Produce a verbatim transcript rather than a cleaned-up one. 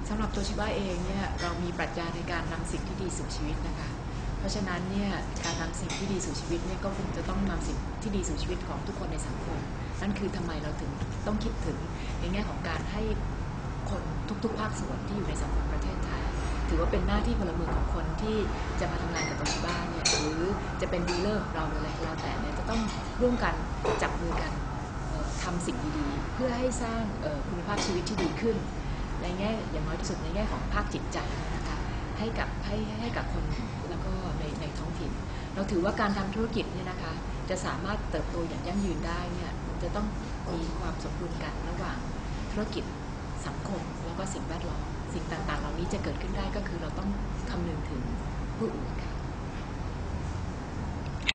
สำหรับตัวชิบ้าเองเนี่ยเรามีปรัชญาในการนำสิ่งที่ดีสู่ชีวิตนะคะเพราะฉะนั้นเนี่ยการนำสิ่งที่ดีสู่ชีวิตเนี่ยก็คงจะต้องนำสิ่งที่ดีสู่ชีวิตของทุกคนในสังคมนั่นคือทำไมเราถึงต้องคิดถึงในแง่ของการให้คนทุกๆภาคส่วนที่อยู่ในสังคมประเทศไทยถือว่าเป็นหน้าที่พลเมืองของคนที่จะมาทำงานกับโตชิบ้าเนี่ยหรือจะเป็นดีลเลอร์ของเราหรืออะไรก็แล้วแต่เนี่ยจะต้องร่วมกันจับมือกันทำสิ่งดีๆเพื่อให้สร้างคุณภาพชีวิตที่ดีขึ้นในแง่อย่างน้อยที่สุดในแง่ของภาคจิตใจนะคะให้กับให้ให้กับคนแล้วก็ในในท้องถิ่นเราถือว่าการทำธุรกิจเนี่ยนะคะจะสามารถเติบโตอย่างยั่งยืนได้เนี่ยมันจะต้องมีความสมดุลกันระหว่างธุรกิจสังคมแล้วก็สิ่งแวดล้อมสิ่งต่างๆเหล่านี้จะเกิดขึ้นได้ก็คือเราต้องคำนึงถึงผู้อื่นค่ะ